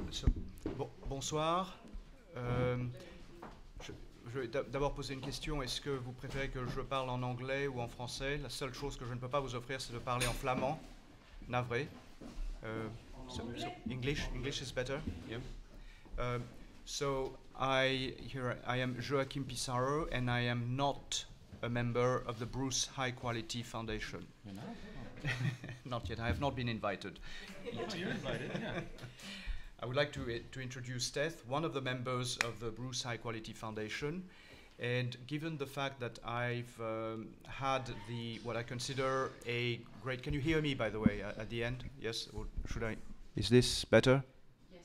Bonsoir. Je vais d'abord poser une question. Est-ce que vous préférez que je parle en anglais ou en français? La seule chose que je ne peux pas vous offrir, c'est de parler en flamand. Navré. So English is better. Yeah. So I am Joachim Pissaro, and I am not a member of the Bruce High Quality Foundation. You're not? Not yet. I have not been invited. Oh, you're invited, yeah. I would like to introduce Steth, one of the members of the Bruce High Quality Foundation. And given the fact that I've had what I consider a great... Can you hear me, by the way, at the end? Yes? Or should I... Is this better? Yes.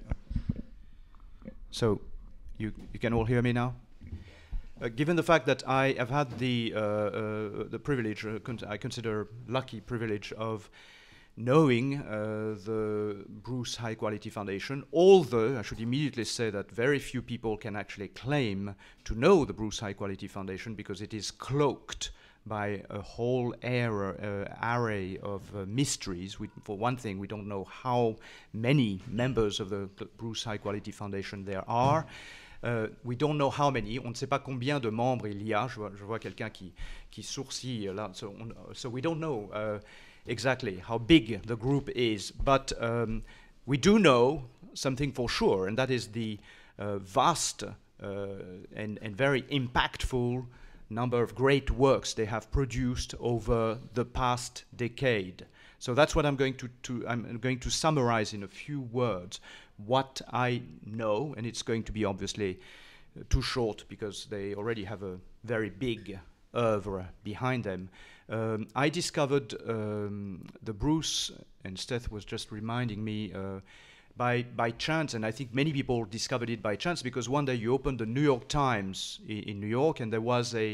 So, you can all hear me now? Given the fact that I have had the privilege, I consider lucky privilege of knowing the Bruce High Quality Foundation, although I should immediately say that very few people can actually claim to know the Bruce High Quality Foundation because it is cloaked by a whole array of mysteries. For one thing, we don't know how many members of the Bruce High Quality Foundation there are. We don't know how many. On ne sait pas combien de membres il y a. Je vois quelqu'un qui sourcille là. So we don't know exactly how big the group is. But we do know something for sure, and that is the vast and very impactful number of great works they have produced over the past decade. So that's what I'm going to summarize in a few words what I know, and it's going to be obviously too short because they already have a very big oeuvre behind them. I discovered the Bruce, and Steth was just reminding me, by chance, and I think many people discovered it by chance because one day you opened the New York Times in New York, and there was a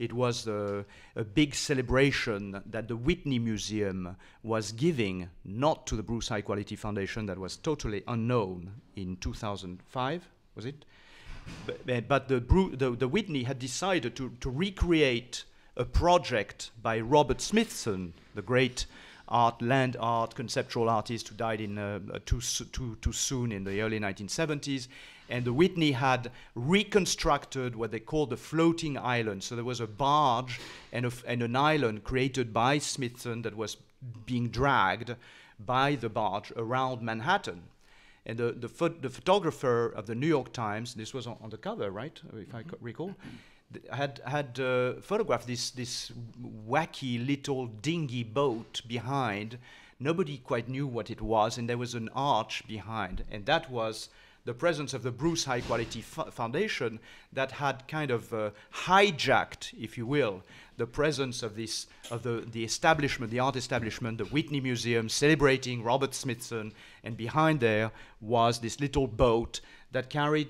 big celebration that the Whitney Museum was giving, not to the Bruce High Quality Foundation, that was totally unknown in 2005, was it? But the Whitney had decided to recreate a project by Robert Smithson, the great land art, conceptual artist who died in too soon in the early 1970s. And the Whitney had reconstructed what they called the floating island. So there was a barge and an island created by Smithson that was being dragged by the barge around Manhattan. And the photographer of the New York Times, this was on the cover, right, if I recall, had photographed this wacky little dinghy boat behind. Nobody quite knew what it was, and there was an arch behind, and that was the presence of the Bruce High Quality Foundation that had kind of hijacked, if you will, the presence of the establishment, the art establishment, the Whitney Museum celebrating Robert Smithson, and behind there was this little boat that carried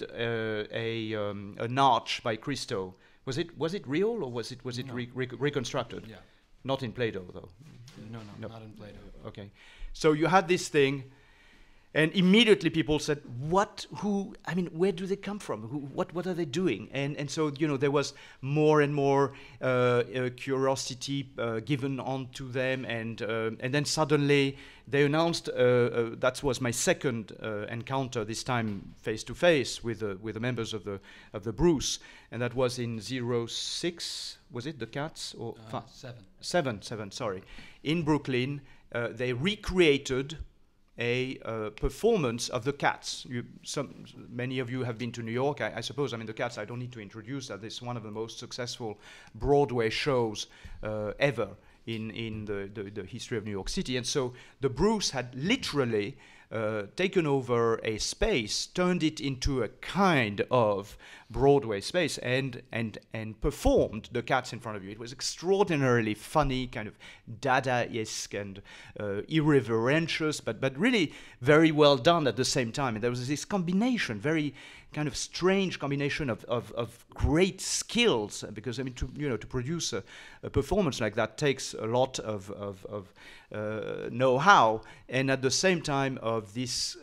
an arch by Christo. Was it real or was it no. Reconstructed? Yeah. Not in Play-Doh though. No, not in Play-Doh. Okay, so you had this thing, and immediately people said, who? I mean, where do they come from? What are they doing? And so there was more and more curiosity given onto them, and then suddenly they announced. That was my second encounter, this time face to face with the members of the Bruce, and that was in 06. Was it the Cats or 7? Sorry, in Brooklyn, they recreated a performance of the Cats. Many of you have been to New York, I suppose. I mean, the Cats, I don't need to introduce that. It's one of the most successful Broadway shows ever in the history of New York City. And so the Bruce had literally taken over a space, turned it into a kind of Broadway space, and performed the Cats in front of you. It was extraordinarily funny, kind of Dadaesque and irreverentious, but really very well done at the same time. And there was this combination, very kind of strange combination of great skills, because I mean to produce a performance like that takes a lot of know-how, and at the same time of this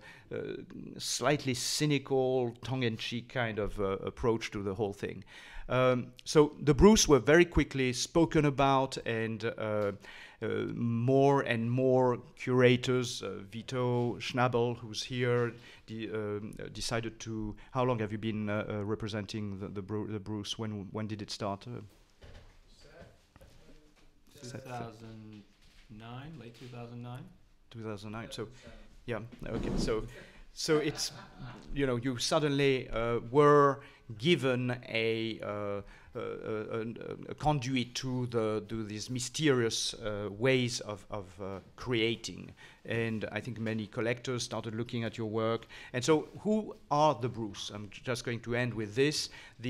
slightly cynical, tongue-in-cheek kind of approach to the whole thing. So the Bruce were very quickly spoken about, and more and more curators, Vito Schnabel, who's here, decided to. How long have you been representing the Bruce? When did it start? 2009, late 2009. 2009. So, yeah. Okay. So it's, you suddenly were given a conduit to these mysterious ways of creating, and I think many collectors started looking at your work. And so, who are the Bruce? I'm just going to end with this.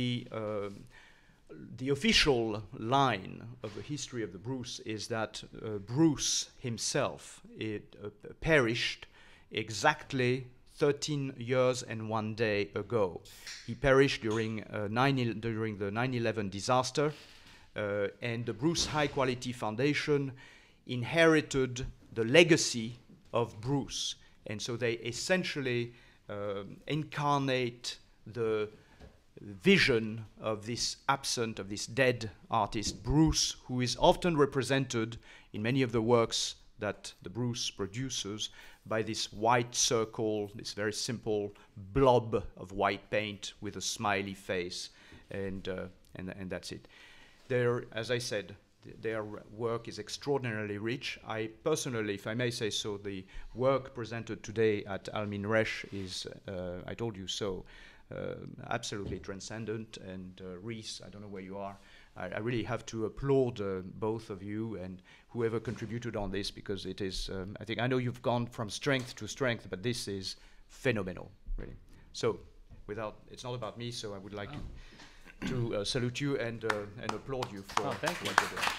The official line of the history of the Bruce is that Bruce himself perished exactly 13 years and 1 day ago. He perished during the 9/11 disaster, and the Bruce High Quality Foundation inherited the legacy of Bruce. And so they essentially incarnate the vision of this dead artist, Bruce, who is often represented in many of the works that the Bruce produces by this white circle, this very simple blob of white paint with a smiley face, and that's it. As I said, their work is extraordinarily rich. I personally, if I may say so, the work presented today at Almine Rech is, I told you so, absolutely transcendent. And Reese, I don't know where you are. I really have to applaud both of you and whoever contributed on this, because it is, I know you've gone from strength to strength, but this is phenomenal, really. So, it's not about me, so I would like to salute you and applaud you for what you're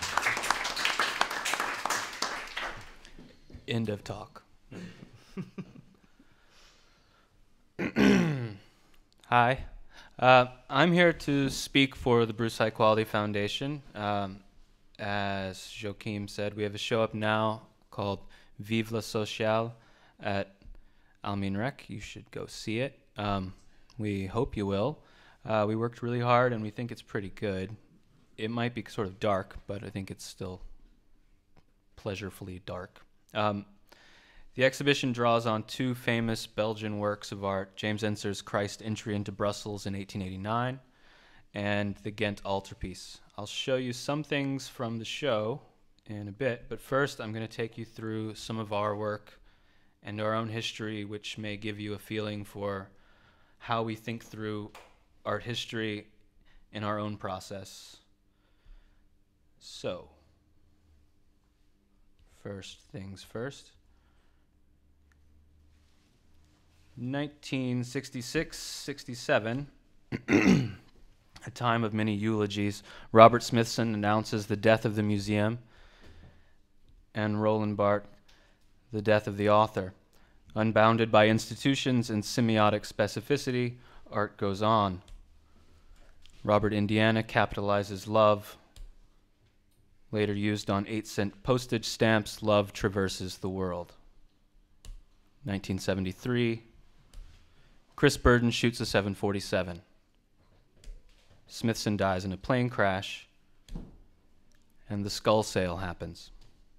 doing. End of talk. Hi. I'm here to speak for the Bruce High Quality Foundation. As Joachim said, we have a show up now called Vive, sociale at Almine Rech. You should go see it. We hope you will. We worked really hard and we think it's pretty good. It might be sort of dark, but I think it's still pleasurefully dark. The exhibition draws on two famous Belgian works of art, James Ensor's Christ Entry into Brussels in 1889 and the Ghent altarpiece. I'll show you some things from the show in a bit, but first I'm going to take you through some of our work and our own history, which may give you a feeling for how we think through art history in our own process. So, first things first. 1966-67, a time of many eulogies, Robert Smithson announces the death of the museum, and Roland Barthes the death of the author. Unbounded by institutions and semiotic specificity, art goes on. Robert Indiana capitalizes love. Later used on 8-cent postage stamps, love traverses the world. 1973, Chris Burden shoots a 747. Smithson dies in a plane crash, and the skull sale happens.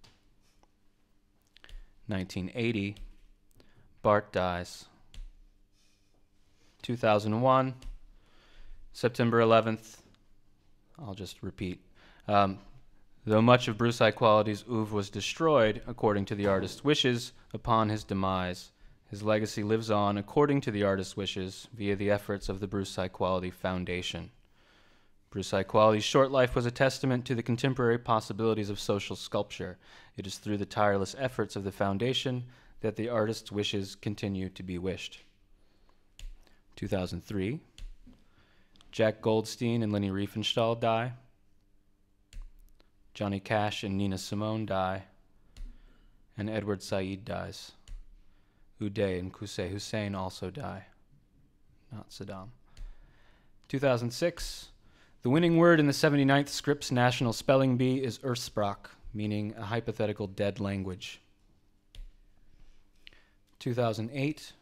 1980, Barthes dies. 2001, September 11th, I'll just repeat. Though much of Bruce High Quality's oeuvre was destroyed, according to the artist's wishes, upon his demise, his legacy lives on, according to the artist's wishes, via the efforts of the Bruce High Quality Foundation. Bruce High Quality's short life was a testament to the contemporary possibilities of social sculpture. It is through the tireless efforts of the foundation that the artist's wishes continue to be wished. 2003, Jack Goldstein and Leni Riefenstahl die. Johnny Cash and Nina Simone die. And Edward Said dies. Uday and Qusay Hussein also die. Not Saddam. 2006, the winning word in the 79th Scripps National Spelling Bee is Ursprach, meaning a hypothetical dead language. 2008,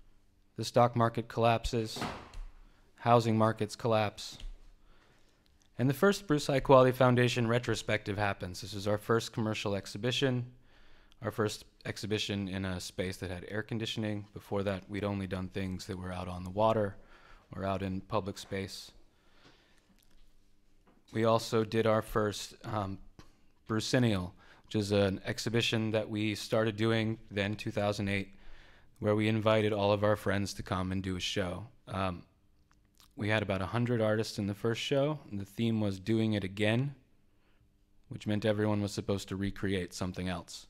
the stock market collapses, housing markets collapse, And the first Bruce High Quality Foundation retrospective happens. This is our first commercial exhibition, our first exhibition in a space that had air conditioning. Before that, we'd only done things that were out on the water or out in public space. We also did our first Brucennial, which is an exhibition that we started doing then, 2008, where we invited all of our friends to come and do a show. We had about 100 artists in the first show, and the theme was doing it again, which meant everyone was supposed to recreate something else.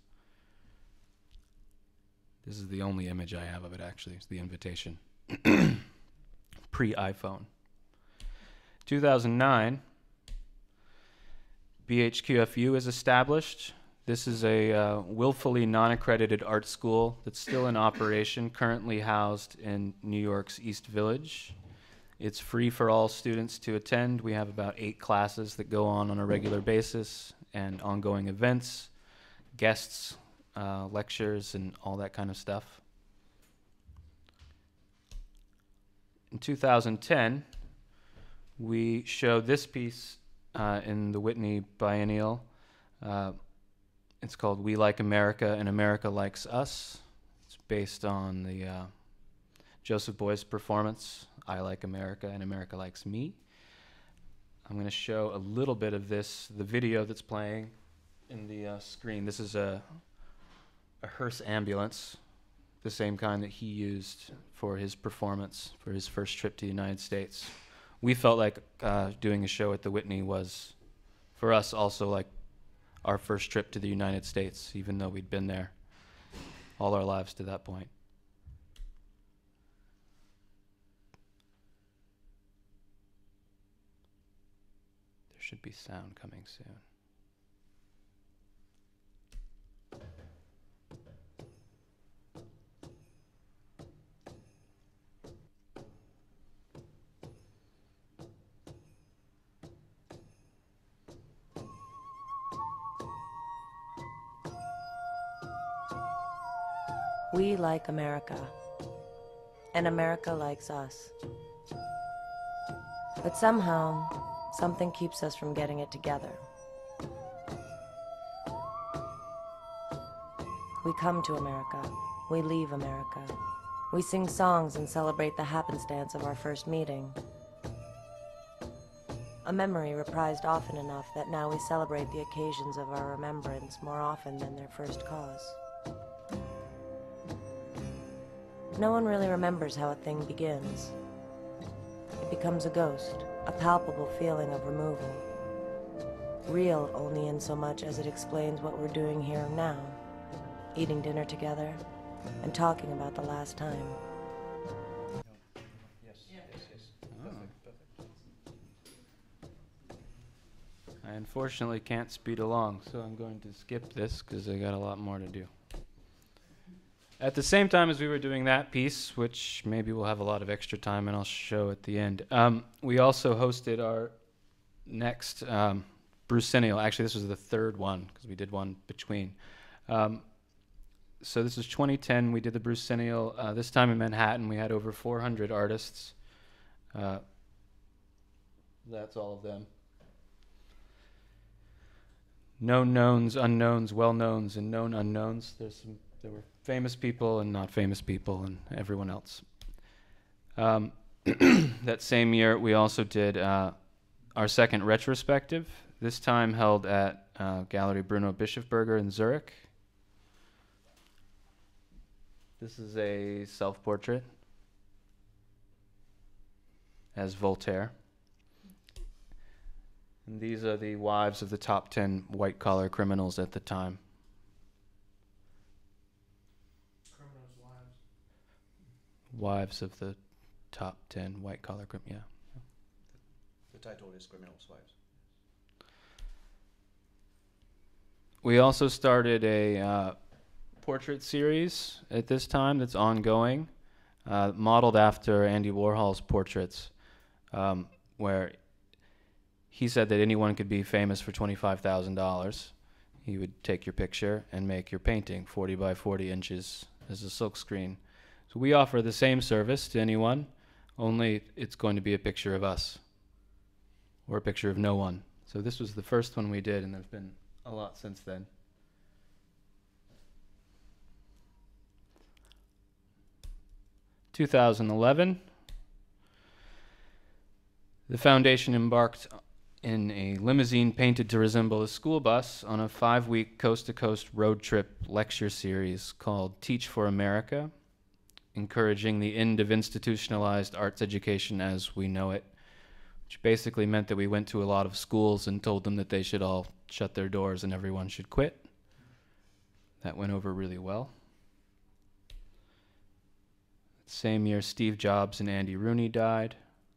This is the only image I have of it, actually. It's the invitation. Pre-iPhone. 2009, BHQFU is established. This is a willfully non-accredited art school that's still in operation, currently housed in New York's East Village. It's free for all students to attend. We have about 8 classes that go on a regular basis, and ongoing events, guests, lectures, and all that kind of stuff. In 2010, we showed this piece in the Whitney Biennial. It's called We Like America and America Likes Us. It's based on the Joseph Beuys performance, I Like America and America Likes Me. I'm going to show a little bit of this, the video that's playing in the screen. This is a hearse ambulance, the same kind that he used for his performance, for his first trip to the United States. We felt like doing a show at the Whitney was, for us, also like our first trip to the United States, even though we'd been there all our lives to that point. There should be sound coming soon. We like America, and America likes us. But somehow, something keeps us from getting it together. We come to America, we leave America. We sing songs and celebrate the happenstance of our first meeting. A memory reprised often enough that now we celebrate the occasions of our remembrance more often than their first cause. No one really remembers how a thing begins. It becomes a ghost, a palpable feeling of removal. Real only in so much as it explains what we're doing here now, eating dinner together and talking about the last time. I unfortunately can't speed along, so I'm going to skip this because I got a lot more to do. At the same time as we were doing that piece, which maybe we'll have a lot of extra time and I'll show at the end, we also hosted our next Brucennial. Actually, this was the third one because we did one between. So this is 2010. We did the Brucennial, this time in Manhattan. We had over 400 artists. That's all of them. Known knowns, unknowns, well-knowns, and known unknowns. There were famous people and not famous people and everyone else. That same year, we also did our second retrospective, this time held at Gallery Bruno Bischofberger in Zurich. This is a self-portrait as Voltaire. And these are the wives of the top 10 white-collar criminals at the time. Criminals' wives. Wives of the top 10 white-collar criminals, yeah. The title is Criminals' Wives. We also started a portrait series at this time that's ongoing, modeled after Andy Warhol's portraits, where he said that anyone could be famous for $25,000. He would take your picture and make your painting 40 by 40 inches as a silkscreen. So we offer the same service to anyone, only it's going to be a picture of us or a picture of no one. So this was the first one we did, and there's been a lot since then. In 2011, the foundation embarked in a limousine painted to resemble a school bus on a 5-week coast-to-coast road trip lecture series called Teach for America, encouraging the end of institutionalized arts education as we know it, which basically meant that we went to a lot of schools and told them that they should all shut their doors and everyone should quit. That went over really well. Same year, Steve Jobs and Andy Rooney died.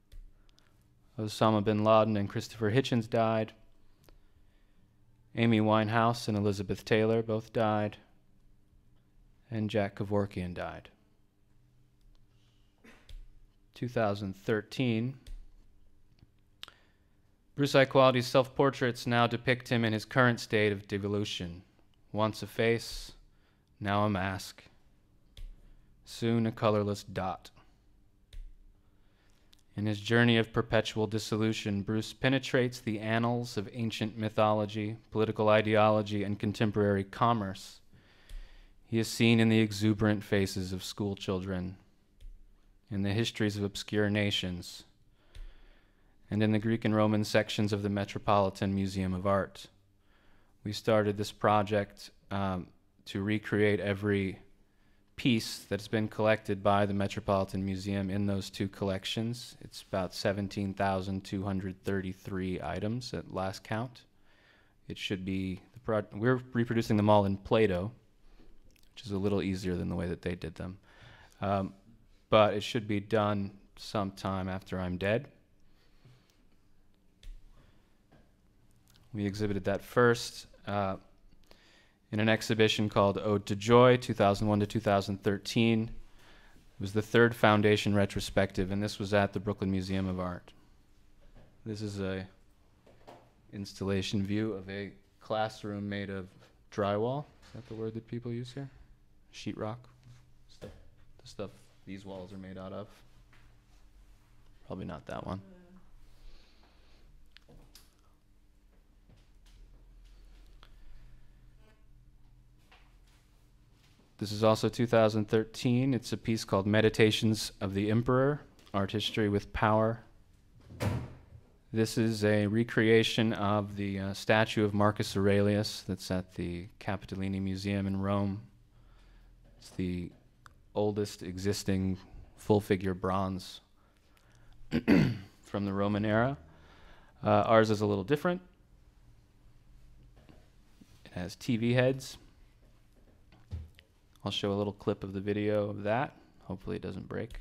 Osama bin Laden and Christopher Hitchens died. Amy Winehouse and Elizabeth Taylor both died. And Jack Kevorkian died. 2013, Bruce Iquality's self-portraits now depict him in his current state of devolution. Once a face, now a mask. Soon a colorless dot. In his journey of perpetual dissolution, Bruce penetrates the annals of ancient mythology, political ideology, and contemporary commerce. He is seen in the exuberant faces of school children, in the histories of obscure nations, and in the Greek and Roman sections of the Metropolitan Museum of Art. We started this project to recreate every piece that's been collected by the Metropolitan Museum in those two collections. It's about 17,233 items at last count. It should be, we're reproducing them all in Play-Doh, which is a little easier than the way that they did them. But it should be done sometime after I'm dead. We exhibited that first in an exhibition called Ode to Joy, 2001 to 2013. It was the third foundation retrospective, and this was at the Brooklyn Museum of Art. This is a installation view of a classroom made of drywall. Is that the word that people use here? Sheetrock? The stuff these walls are made out of. Probably not that one. This is also 2013. It's a piece called Meditations of the Emperor, Art History with Power. This is a recreation of the statue of Marcus Aurelius that's at the Capitolini Museum in Rome. It's the oldest existing full-figure bronze from the Roman era. Ours is a little different. It has TV heads. I'll show a little clip of the video of that. Hopefully it doesn't break.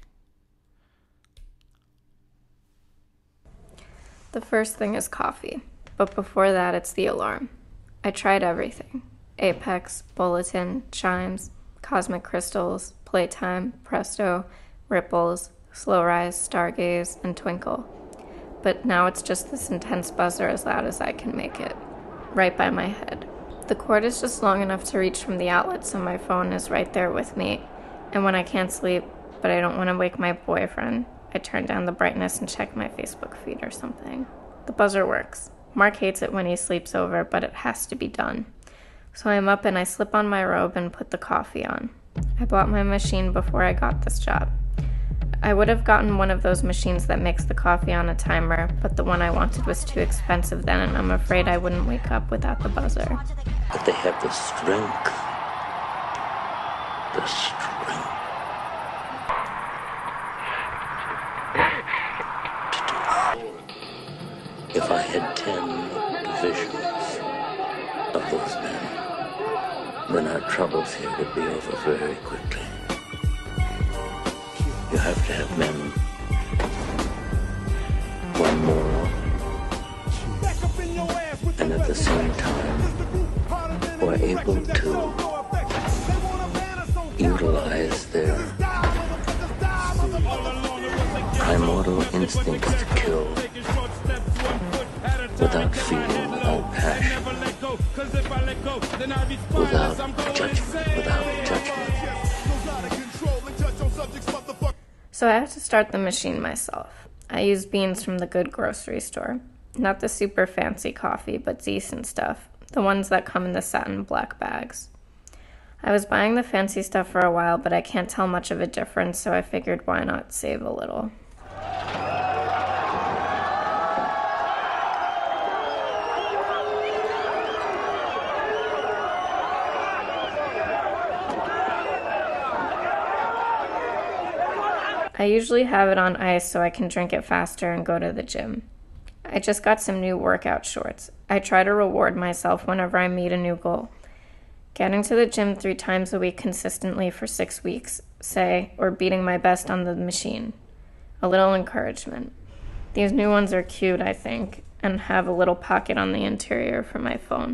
The first thing is coffee, but before that it's the alarm. I tried everything. Apex, Bulletin, Chimes, Cosmic Crystals, Playtime, Presto, Ripples, Slow Rise, Stargaze, and Twinkle. But now it's just this intense buzzer as loud as I can make it, right by my head. The cord is just long enough to reach from the outlet, so my phone is right there with me. And when I can't sleep, but I don't want to wake my boyfriend, I turn down the brightness and check my Facebook feed or something. The buzzer works. Mark hates it when he sleeps over, but it has to be done. So I'm up and I slip on my robe and put the coffee on. I bought my machine before I got this job. I would have gotten one of those machines that makes the coffee on a timer, but the one I wanted was too expensive then, and I'm afraid I wouldn't wake up without the buzzer. But they have the strength. The strength. To do. If I had 10 divisions of those men, then our troubles here would be over very quickly. You have to have men who are moral and at the same time who are able to utilize their primordial instincts to kill without feeling, without passion, without judgment. So I have to start the machine myself. I use beans from the good grocery store. Not the super fancy coffee, but decent stuff. The ones that come in the satin black bags. I was buying the fancy stuff for a while, but I can't tell much of a difference, so I figured why not save a little. I usually have it on ice so I can drink it faster and go to the gym. I just got some new workout shorts. I try to reward myself whenever I meet a new goal. Getting to the gym 3 times a week consistently for 6 weeks, say, or beating my best on the machine. A little encouragement. These new ones are cute, I think, and have a little pocket on the interior for my phone.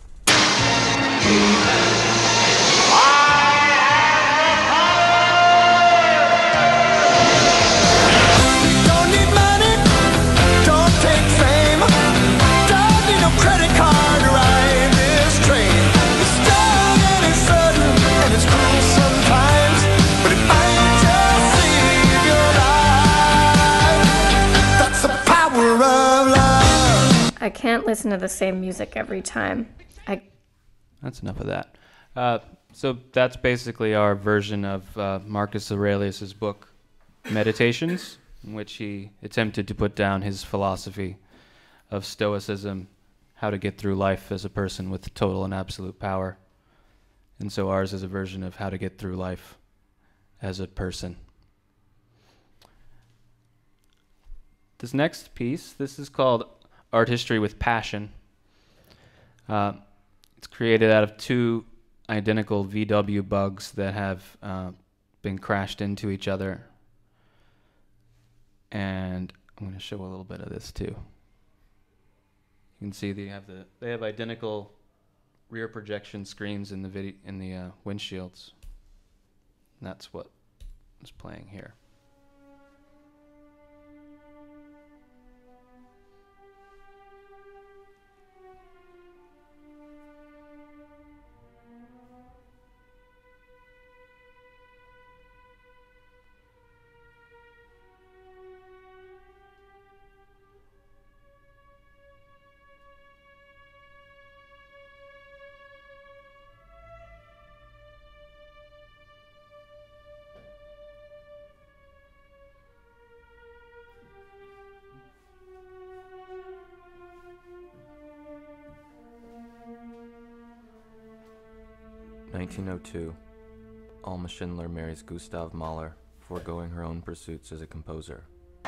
I can't listen to the same music every time. That's enough of that. So that's basically our version of Marcus Aurelius's book, Meditations, in which he attempted to put down his philosophy of Stoicism, how to get through life as a person with total and absolute power. And so ours is a version of how to get through life as a person. This next piece, this is called Art History with Passion. It's created out of 2 identical VW bugs that have been crashed into each other. And I'm going to show a little bit of this too. You can see they have identical rear projection screens in the windshields. And that's what is playing here. In 1902, Alma Schindler marries Gustav Mahler, foregoing her own pursuits as a composer.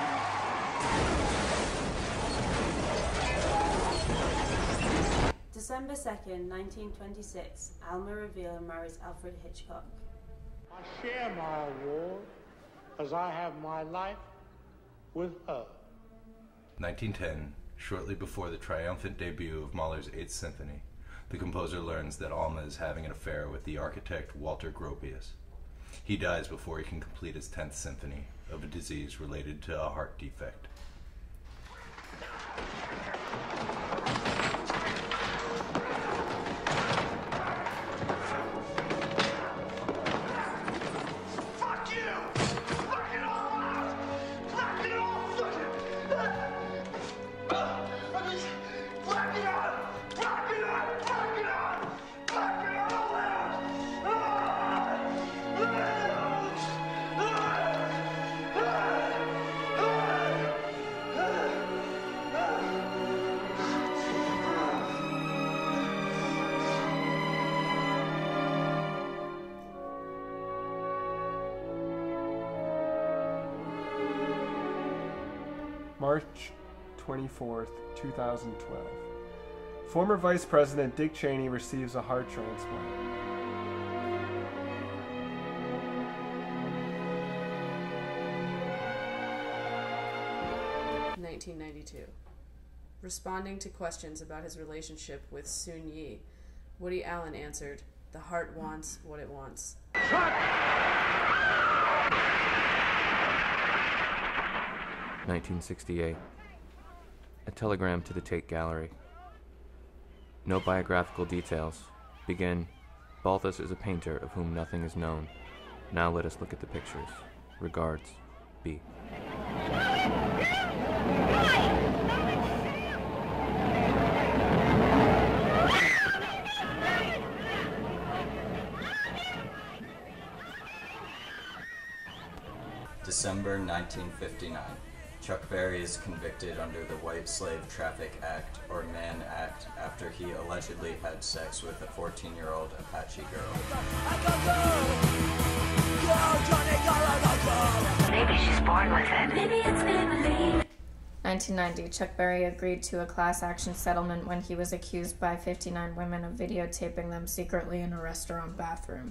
December 2nd, 1926, Alma Revere marries Alfred Hitchcock. I share my award as I have my life with her. 1910, shortly before the triumphant debut of Mahler's 8th Symphony, the composer learns that Alma is having an affair with the architect Walter Gropius. He dies before he can complete his 10th Symphony of a disease related to a heart defect. March 24th, 2012. Former Vice President Dick Cheney receives a heart transplant. In 1992. Responding to questions about his relationship with Sun Yi, Woody Allen answered, "The heart wants what it wants." 1968. A telegram to the Tate Gallery. No biographical details. Begin, Balthus is a painter of whom nothing is known. Now let us look at the pictures. Regards, B. December 1959. Chuck Berry is convicted under the White Slave Traffic Act, or Mann Act, after he allegedly had sex with a 14-year-old Apache girl. Maybe she's born with it. Maybe it's Maybelline. 1990, Chuck Berry agreed to a class action settlement when he was accused by 59 women of videotaping them secretly in a restaurant bathroom.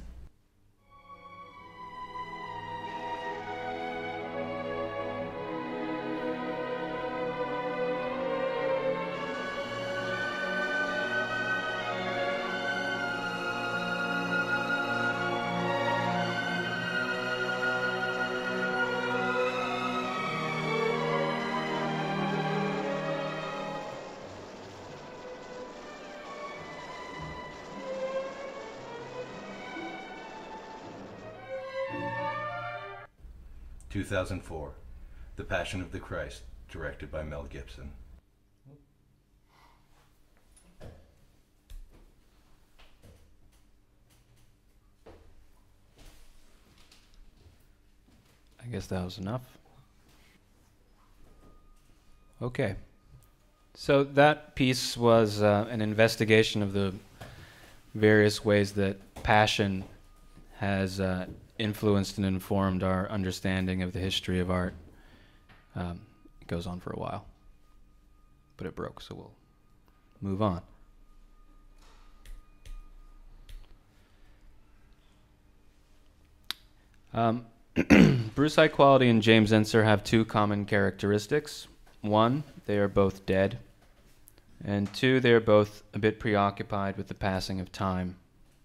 – 2004, The Passion of the Christ, directed by Mel Gibson. I guess that was enough. Okay. So that piece was an investigation of the various ways that passion has influenced and informed our understanding of the history of art. It goes on for a while, but it broke, so we'll move on. Bruce High Quality and James Ensor have two common characteristics. One, they are both dead, and two, they are both a bit preoccupied with the passing of time.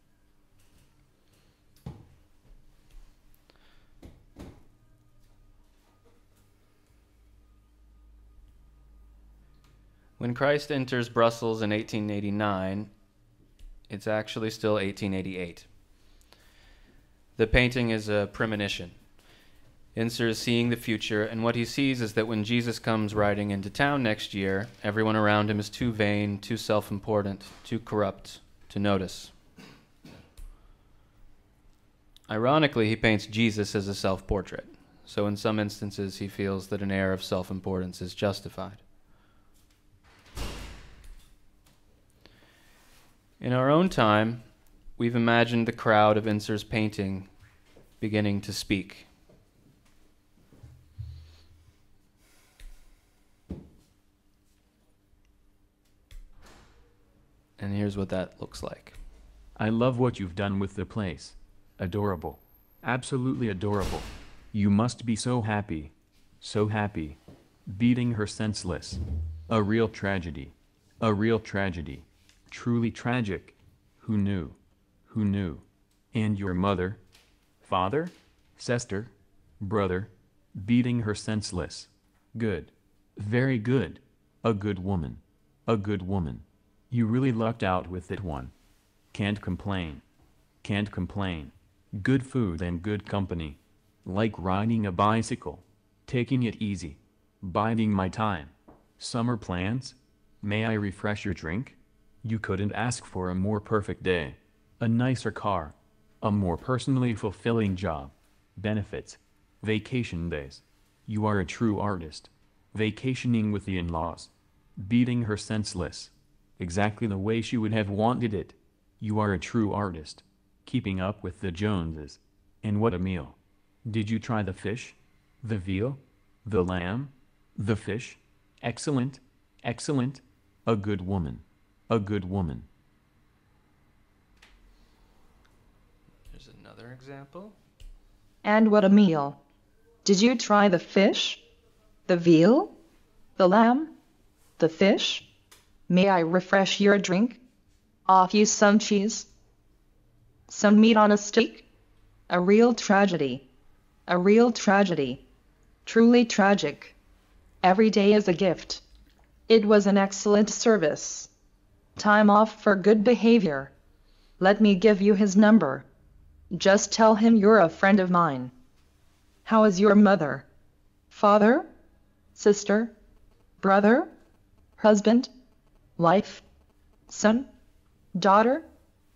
When Christ enters Brussels in 1889, it's actually still 1888. The painting is a premonition. Ensor is seeing the future, and what he sees is that when Jesus comes riding into town next year, everyone around him is too vain, too self-important, too corrupt to notice. Ironically, he paints Jesus as a self-portrait, so in some instances he feels that an air of self-importance is justified. In our own time, we've imagined the crowd of Ensor's painting beginning to speak. And here's what that looks like. I love what you've done with the place. Adorable. Absolutely adorable. You must be so happy. So happy. Beating her senseless. A real tragedy. A real tragedy. Truly tragic. Who knew? Who knew? And your mother? Father? Sister? Brother? Beating her senseless. Good. Very good. A good woman. A good woman. You really lucked out with that one. Can't complain. Can't complain. Good food and good company. Like riding a bicycle. Taking it easy. Biding my time. Summer plans? May I refresh your drink? You couldn't ask for a more perfect day. A nicer car. A more personally fulfilling job. Benefits. Vacation days. You are a true artist. Vacationing with the in-laws. Beating her senseless. Exactly the way she would have wanted it. You are a true artist. Keeping up with the Joneses. And what a meal. Did you try the fish? The veal? The lamb? The fish? Excellent. Excellent. A good woman. A good woman. There's another example. And what a meal. Did you try the fish? The veal? The lamb? The fish? May I refresh your drink? Off you some cheese? Some meat on a stick? A real tragedy. A real tragedy. Truly tragic. Every day is a gift. It was an excellent service. Time off for good behavior. Let me give you his number. Just tell him you're a friend of mine. How is your mother? Father? Sister? Brother? Husband? Wife? Son? Daughter?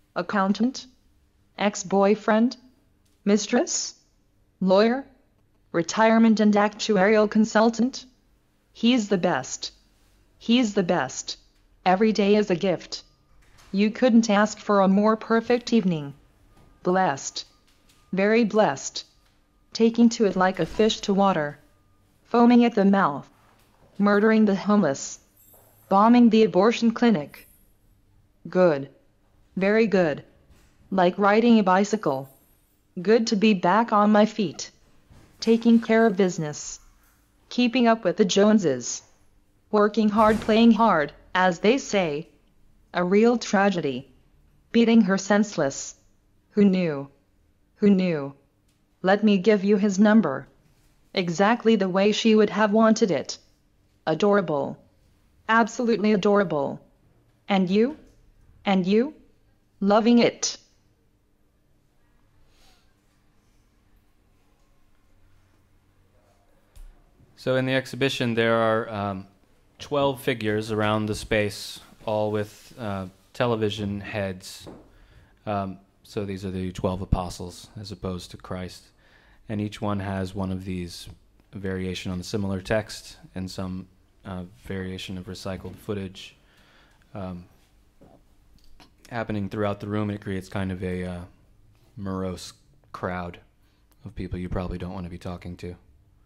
Accountant? Ex-boyfriend? Mistress? Lawyer? retirement and actuarial consultant. He's the best. He's the best. Every day is a gift. You couldn't ask for a more perfect evening. Blessed. Very blessed. Taking to it like a fish to water. Foaming at the mouth. Murdering the homeless. Bombing the abortion clinic. Good. Very good. Like riding a bicycle. Good to be back on my feet. Taking care of business. Keeping up with the Joneses. Working hard, playing hard, as they say. A real tragedy. Beating her senseless. Who knew? Who knew? Let me give you his number. Exactly the way she would have wanted it. Adorable. Absolutely adorable. And you? And you? Loving it. So in the exhibition there are 12 figures around the space, all with television heads. So these are the 12 apostles as opposed to Christ. And each one has one of these, a variation on a similar text and some variation of recycled footage happening throughout the room. It creates kind of a morose crowd of people you probably don't want to be talking to.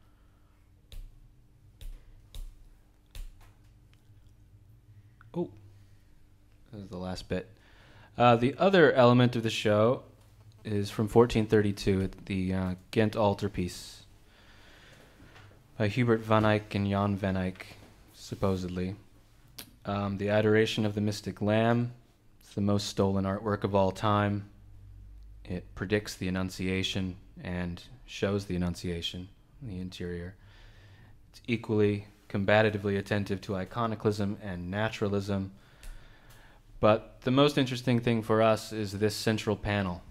Oh, this is the last bit. The other element of the show is from 1432, the Ghent altarpiece by Hubert van Eyck and Jan van Eyck, supposedly. The Adoration of the Mystic Lamb. It's the most stolen artwork of all time. It predicts the Annunciation and shows the Annunciation in the interior. It's equally combatively attentive to iconoclasm and naturalism. But the most interesting thing for us is this central panel.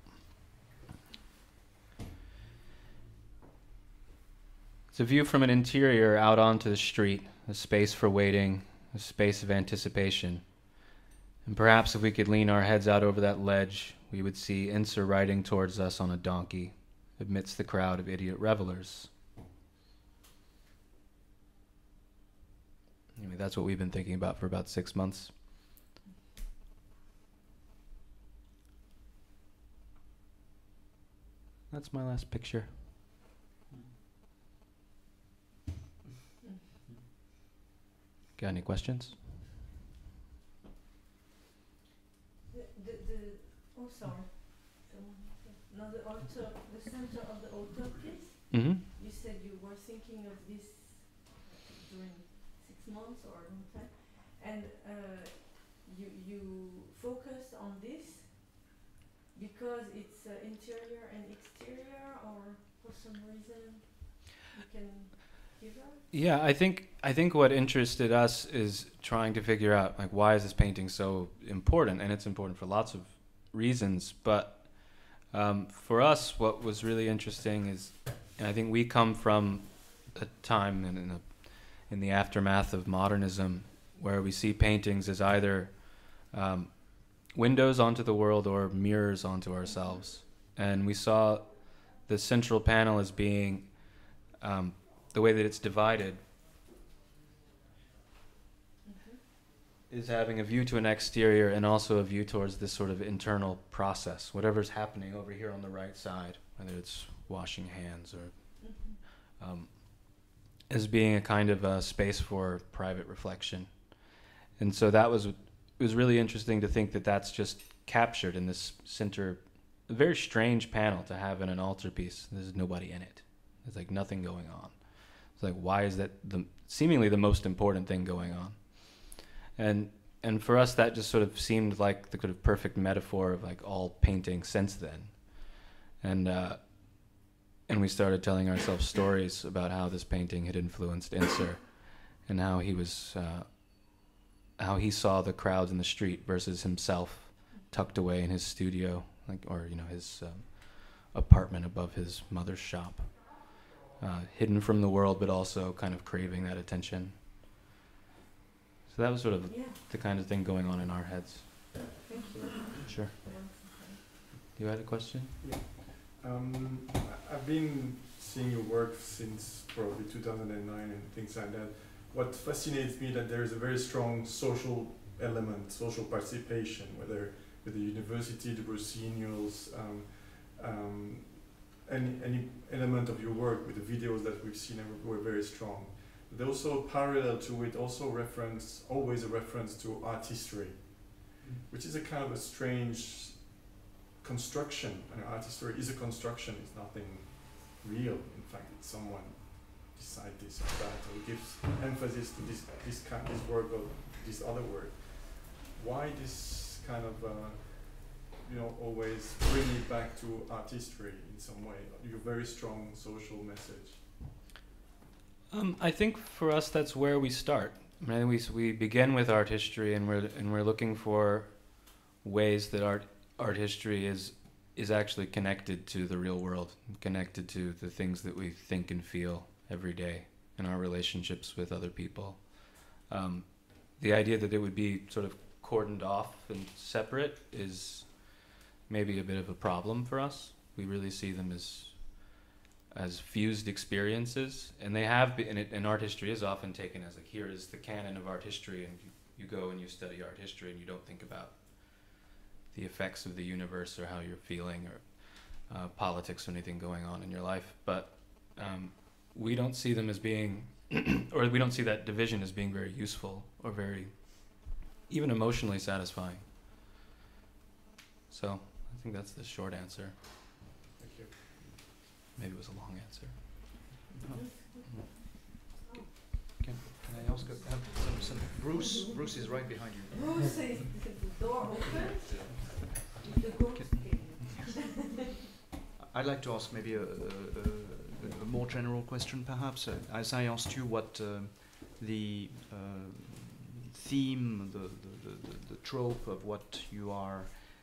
It's a view from an interior out onto the street, a space for waiting, a space of anticipation. And perhaps if we could lean our heads out over that ledge, we would see Ensor riding towards us on a donkey amidst the crowd of idiot revelers. Anyway, that's what we've been thinking about for about 6 months. That's my last picture. Got any questions? Oh, sorry. Now the center of the altar piece. Mm-hmm. You said you were thinking of this during 6 months or a long time, and you focus on this because it's interior and exterior, or for some reason you can give us? Yeah, I think what interested us is trying to figure out, like, why is this painting so important? And it's important for lots of reasons, but for us, what was really interesting is, and I think we come from a time in the aftermath of modernism where we see paintings as either windows onto the world or mirrors onto ourselves. And we saw the central panel as being the way that it's divided is having a view to an exterior and also a view towards this sort of internal process, whatever's happening over here on the right side, whether it's washing hands or as being a kind of a space for private reflection. And so it was really interesting to think that that's just captured in this center, a very strange panel to have in an altarpiece. There's nobody in it. There's like nothing going on. It's like, why is that seemingly the most important thing going on? And for us, that just sort of seemed like the kind of perfect metaphor of like all painting since then. And we started telling ourselves stories about how this painting had influenced Ensor and how he saw the crowds in the street versus himself tucked away in his studio, his apartment above his mother's shop, hidden from the world, but also kind of craving that attention. So that was sort of the kind of thing going on in our heads. Thank you. Sure. You had a question? Yeah. I've been seeing your work since probably 2009 and things like that. What fascinates me that there is a very strong social element, social participation, whether with the university, the Brussenials, any element of your work with the videos that we've seen were very strong. But also parallel to it, also always a reference to art history, which is a kind of a strange construction. And art history is a construction, it's nothing real. In fact, it's someone decide this or that, or gives emphasis to this work or this other work. Why this kind of always bring it back to art history in some way? Your very strong social message. I think for us that's where we start. I mean, I think we begin with art history, and we're looking for ways that art history is actually connected to the real world, connected to the things that we think and feel every day in our relationships with other people. The idea that it would be sort of cordoned off and separate is maybe a bit of a problem for us. We really see them as fused experiences, and they have been, and art history is often taken as like, here is the canon of art history, and you go and you study art history and you don't think about the effects of the universe or how you're feeling or politics or anything going on in your life. But we don't see them as being, or we don't see that division as being very useful or very even emotionally satisfying. So I think that's the short answer. Thank you. Maybe it was a long answer. Can I ask some Bruce? Bruce is right behind you. Bruce is the door open. The ghost came. I'd like to ask maybe a more general question, perhaps. As I asked you what the theme, the trope of what you are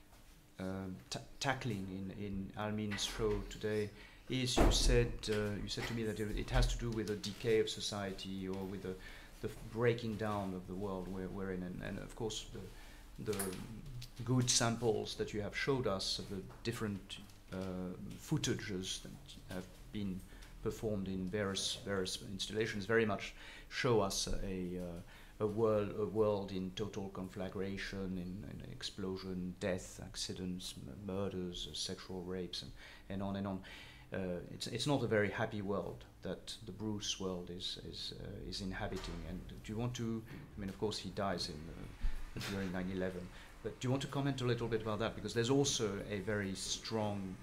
tackling in Almine's show today is, you said to me that it has to do with the decay of society, or with the breaking down of the world we're in, and of course the good samples that you have showed us of the different footages that have been performed in various installations very much show us a world in total conflagration, in explosion, death, accidents, murders, sexual rapes, and on and on. It's not a very happy world that the Bruce world is inhabiting. And do you want to? I mean, of course, he dies during 9/11. But do you want to comment a little bit about that? Because there's also a very strong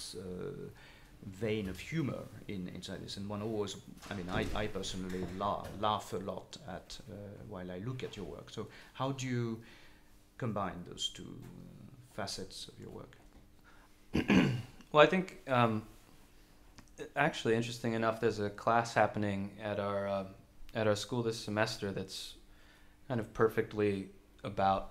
vein of humor inside this, and one always, I mean, I personally laugh a lot at while I look at your work. So how do you combine those two facets of your work? Well, I think actually, interesting enough, there's a class happening at our school this semester that's kind of perfectly about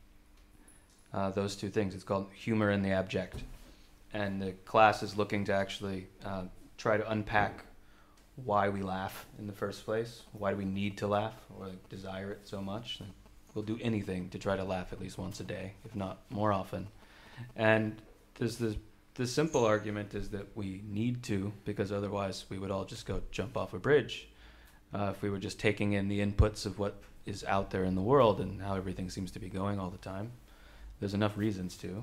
those two things. It's called Humor in the Abject. And the class is looking to actually try to unpack why we laugh in the first place. Why do we need to laugh or desire it so much? We'll do anything to try to laugh at least once a day, if not more often. And there's the simple argument is that we need to, because otherwise we would all just go jump off a bridge if we were just taking in the inputs of what is out there in the world and how everything seems to be going all the time. There's enough reasons to.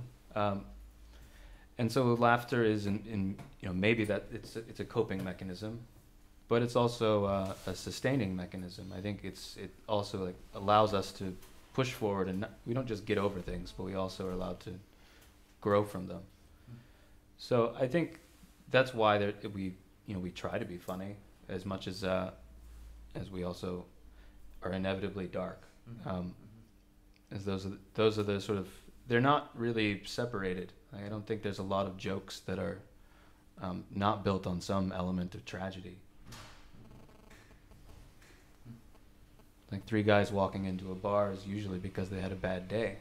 And so laughter is maybe that it's a coping mechanism, but it's also a sustaining mechanism. I think it also allows us to push forward, and we don't just get over things, but we also are allowed to grow from them. So I think that's why we try to be funny as much as we also are inevitably dark. As those are the sort of, they're not really separated. I don't think there's a lot of jokes that are not built on some element of tragedy. Like 3 guys walking into a bar is usually because they had a bad day.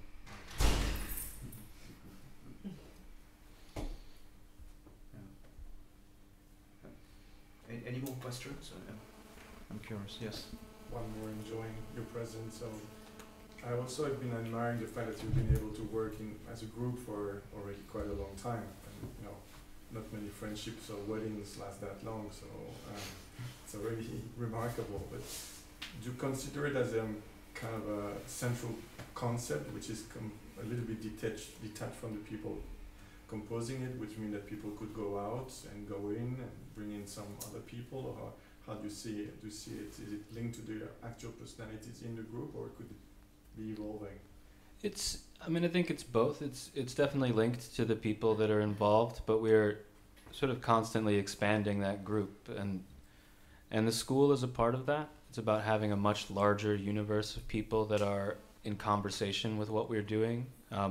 Any more questions? I'm curious, yes. One more, enjoying your presence. So I also have been admiring the fact that you've been able to work as a group for already quite a long time. And, not many friendships or weddings last that long, so it's already remarkable. But do you consider it as a kind of a central concept, which is a little bit detached from the people composing it, which means that people could go out and go in and bring in some other people, or how do you see it? Do you see it? Is it linked to the actual personalities in the group, or could it be evolving? I think it's both. It's definitely linked to the people that are involved, but we're sort of constantly expanding that group, and the school is a part of that. It's about having a much larger universe of people that are in conversation with what we're doing.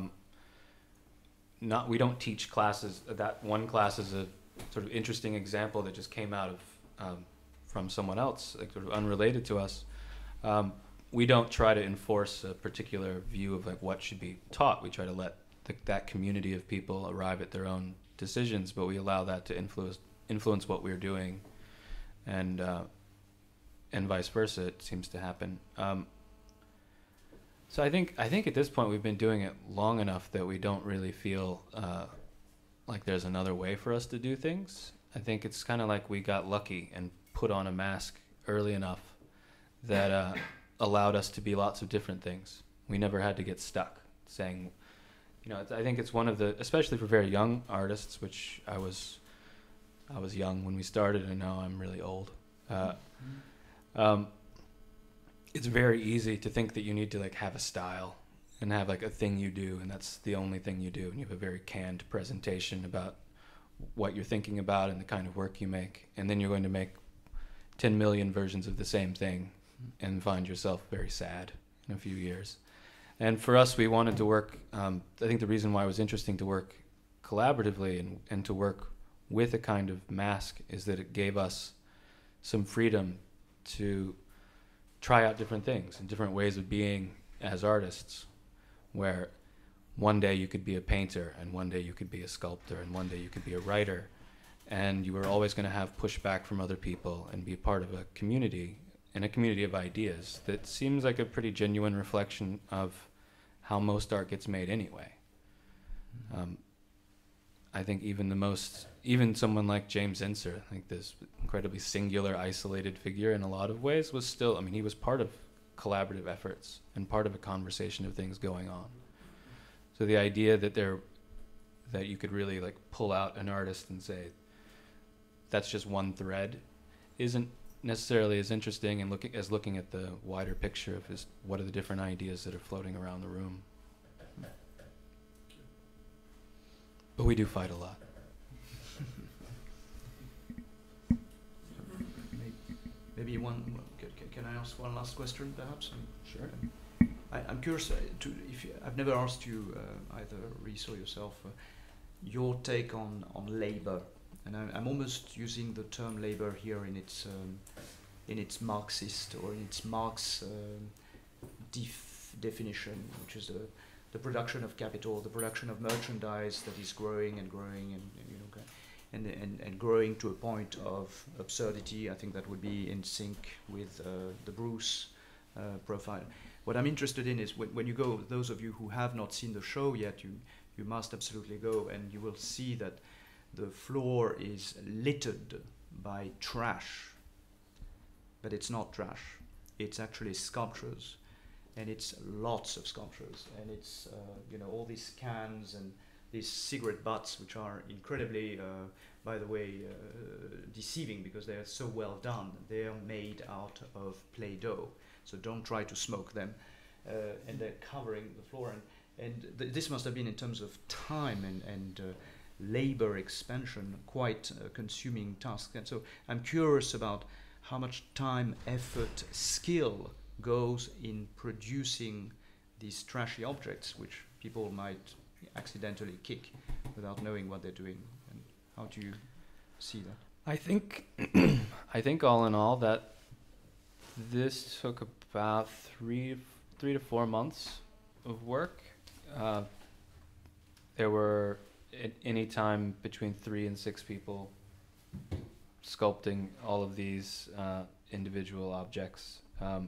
We don't teach classes. That one class is a sort of interesting example that just came out of from someone else, like sort of unrelated to us. We don't try to enforce a particular view of like what should be taught. We try to let that community of people arrive at their own decisions, but we allow that to influence what we're doing, and vice versa. It seems to happen. So I think at this point we've been doing it long enough that we don't really feel like there's another way for us to do things. I think it's kind of like we got lucky and put on a mask early enough that allowed us to be lots of different things. We never had to get stuck saying, I think it's one of the, especially for very young artists, which I was young when we started, and now I'm really old. It's very easy to think that you need to like have a style and have like a thing you do, and that's the only thing you do, and you have a very canned presentation about what you're thinking about and the kind of work you make, and then you're going to make 10 million versions of the same thing and find yourself very sad in a few years. And for us, we wanted to work, I think the reason why it was interesting to work collaboratively and to work with a kind of mask is that it gave us some freedom to try out different things and different ways of being as artists, where one day you could be a painter, and one day you could be a sculptor, and one day you could be a writer, and you were always going to have pushback from other people and be part of a community, and a community of ideas that seems like a pretty genuine reflection of how most art gets made anyway. I think even someone like James Ensor, like this incredibly singular, isolated figure in a lot of ways, was still, he was part of collaborative efforts and part of a conversation of things going on. So the idea that you could really like pull out an artist and say, that's just one thread, isn't necessarily as interesting and looking at the wider picture of what are the different ideas that are floating around the room. But we do fight a lot. Maybe can I ask one last question, perhaps? Sure. I'm curious I've never asked you, either Reese or yourself, your take on labor, and I'm almost using the term labor here in its Marxist or in its Marx definition, which is the production of capital, the production of merchandise that is growing and growing and growing to a point of absurdity. I think that would be in sync with the Bruce profile. What I'm interested in is when you go, those of you who have not seen the show yet, you must absolutely go, and you will see that the floor is littered by trash. But it's not trash. It's actually sculptures. And it's lots of sculptures. And it's, all these cans and these cigarette butts, which are incredibly, by the way, deceiving because they are so well done. They are made out of Play-Doh. So don't try to smoke them. And they're covering the floor. And this must have been, in terms of time and labor expansion, quite a consuming task. And so I'm curious about how much time, effort, skill goes in producing these trashy objects, which people might accidentally kick without knowing what they're doing. And how do you see that? I think all in all that this took about 3 to 4 months of work. There were at any time between 3 and 6 people sculpting all of these individual objects.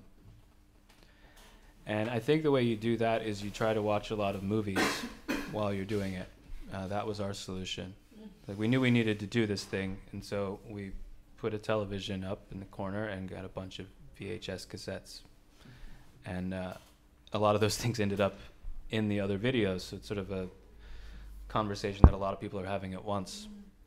And I think the way you do that is you try to watch a lot of movies while you're doing it. That was our solution. Like, we knew we needed to do this thing, and so we put a television up in the corner and got a bunch of VHS cassettes. And a lot of those things ended up in the other videos, so it's sort of a conversation that a lot of people are having at once.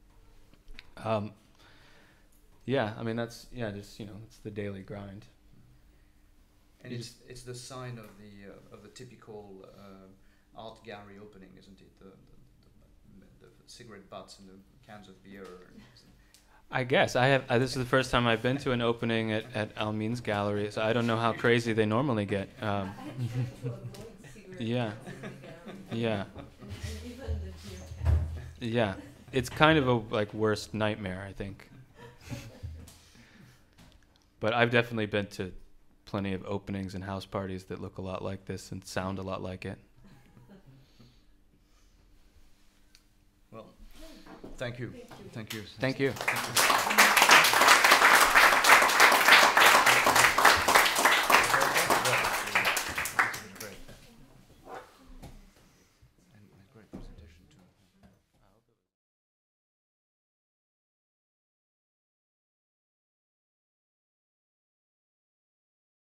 Yeah, I mean, that's, just, it's the daily grind. And it's the sign of the typical art gallery opening, isn't it? The cigarette butts and the cans of beer. I guess this is the first time I've been to an opening at Almine's gallery, so I don't know how crazy they normally get. Yeah, yeah, yeah. It's kind of a worst nightmare, I think. But I've definitely been to plenty of openings and house parties that look a lot like this and sound a lot like it. Well, thank you. Thank you. Thank you.